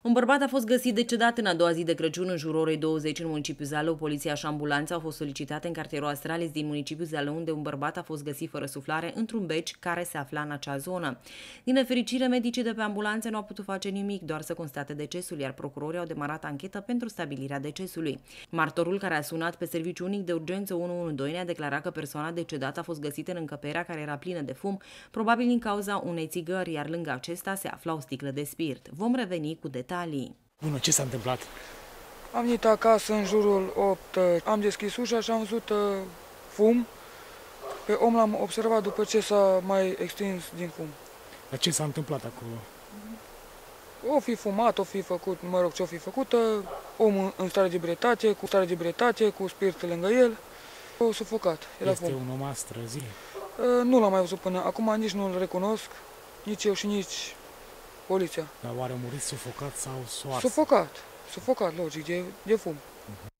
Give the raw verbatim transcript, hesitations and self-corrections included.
Un bărbat a fost găsit decedat în a doua zi de Crăciun în jurul orei douăzeci în municipiul Zalău. Poliția și ambulanța au fost solicitate în cartierul Astralis din municipiul Zalău, unde un bărbat a fost găsit fără suflare într-un beci care se afla în acea zonă. Din nefericire, medicii de pe ambulanțe nu au putut face nimic, doar să constate decesul, iar procurorii au demarat anchetă pentru stabilirea decesului. Martorul, care a sunat pe serviciu unic de urgență unu unu doi, ne-a declarat că persoana decedată a fost găsită în încăperea care era plină de fum, probabil din cauza unei țigări, iar lângă acesta se afla o sticlă de spirit. Vom reveni cu detalii. Bună, ce s-a întâmplat? Am venit acasă în jurul opt, am deschis ușa și am văzut uh, fum. Pe om l-am observat după ce s-a mai extins din fum. Dar ce s-a întâmplat acolo? O fi fumat, o fi făcut, mă rog, ce o fi făcut, omul în stare de ebrietate, cu stare de ebrietate, cu spirit lângă el, o sufocat. Era Este fum. un om a străzii? Uh, nu l-am mai văzut până acum, nici nu-l recunosc, nici eu și nici poliția. Dar oare a murit sufocat sau soars? Sufocat, sufocat, logic, de, de fum.